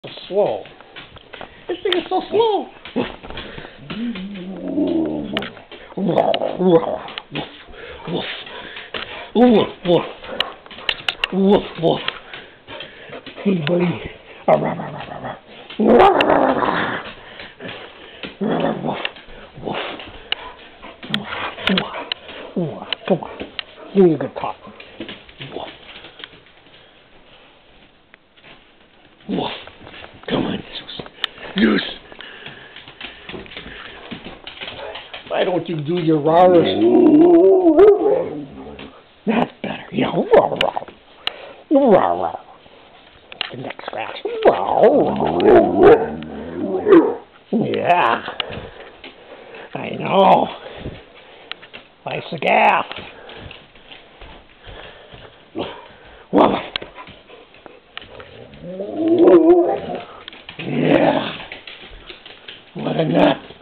Slow. This thing is so slow. Woof, woof. Woof, woof. Hey, buddy. Woof, woof. Come on. Give me a good talk. Woof. Woof. Come on, Zeus. Why don't you do your rarest? That's better. Yeah. The neck scratch. Yeah. I know. Nice the gap. Yeah. What a nut.